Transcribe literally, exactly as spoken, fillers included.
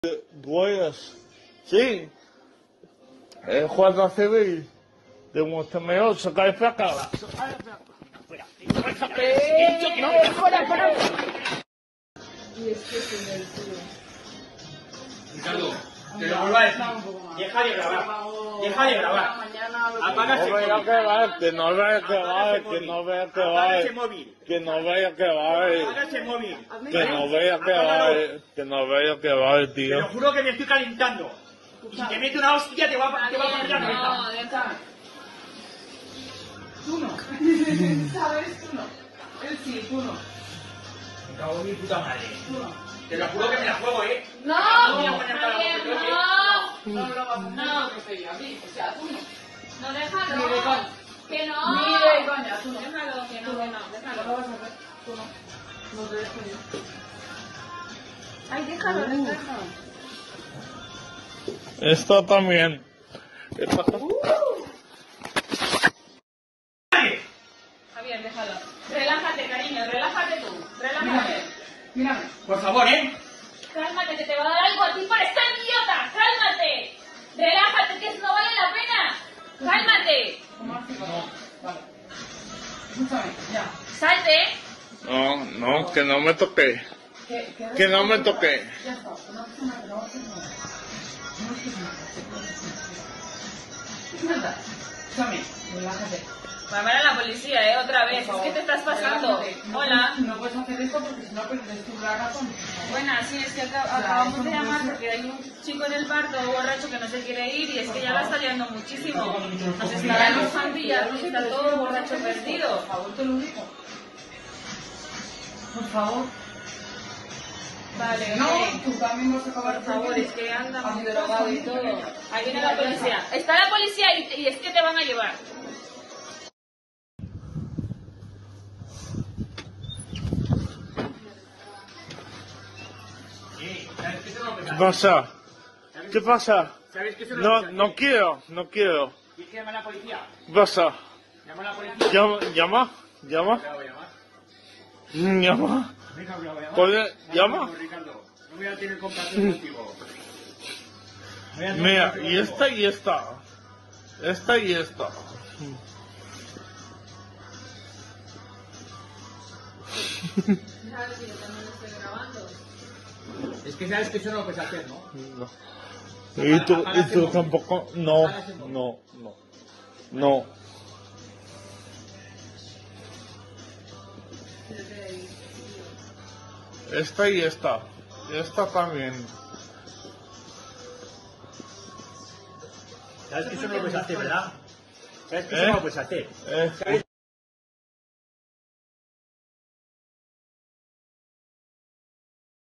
Pues, sí, el Guardia Civil de Montemeor se cae para acá. Se cae para acá. Fuera. No, fuera, fuera. Y es que se me tío. Ricardo, te lo vuelvo a decir. Deja de grabar. Deja de grabar. Apaga ese No vea que va, que no vea que va, que no vea que va. Apaga ese móvil. Que no vea que va. Apaga ese móvil. Que no vea que va. Que no vea que va, Te tío. lo juro que me estoy calentando. Si te meto una hostia, te va a te va a partir la No, cabeza. deja. Tú no. ¿Sabes? Tú no. Él sí, tú no. Me cago en mi puta madre. Tú no. Te lo juro que me la juego, ¿eh? No, No voy a poner para Javier, vosotros, ¿eh? no. No, no, no, no, que estoy así. O sea, tú no. No, déjalo. Ni de coña. Que no. Ni de coña, tú no. Déjalo, que no, Tú que no. no, No déjalo. lo vas a hacer. Tú no. No te dejo yo. Ay, déjalo, déjalo. Esto también. Esta- Javier, déjalo. Relájate, cariño, relájate tú. Relájate. Mírame. Por favor, ¿eh? Cálmate, que te va a dar algo a ti por estar idiota. Cálmate. Relájate, que no vale la pena. Cálmate. ¿Cómo has picado? Vale. Escúchame, ya. Salte. No, no, que no me toque. Que, que, Que no me toque. Ya está. Una persona que no va a hacer nada. No es que se me hace. Escúchame, relájate. Va a llamar a la policía, eh, otra vez. Es que te estás pasando. Relájate. No Hola. puedes- No puedes hacer esto porque si no pierdes tu la razón. Bueno, sí, es que acá- acabamos de llamar porque hay un chico en el bar todo borracho que no se quiere ir y es que ya la está liando muchísimo. Nos está alojando y ya está todo borracho perdido. Por favor, te lo digo. Por favor. Vale, No, ok. tú también vas a acabar Por favor, es que anda muy Anda, drogado y anda, todo. anda. Ahí viene la policía. Está la policía y, y es que te van a llevar. Sí, ¿sabes que eso no ¿Qué pasa? pasa? ¿Qué pasa? ¿Sabes que eso no No, pasa? no quiero, no quiero. ¿Tienes que llamar a la policía? ¿Qué pasa? Llama a la policía. Llama, llama, llama, Te la voy a llamar. llama. Venga, te la voy a llamar. ¿Puede- Dame llama? tiempo, Ricardo. No voy a tener compasión contigo. Voy a tener Mira, compasión y contigo. esta y esta. Esta y esta. ¿Sabes si yo también lo estoy grabando? Es que sabes que eso no lo puedes hacer, ¿no? No. Y tú, y tú tampoco. No, no, no. No. Esta y esta. Esta también. Sabes que eso no lo puedes hacer, ¿verdad? Sabes que eso ¿Eh? no lo puedes hacer. Eh,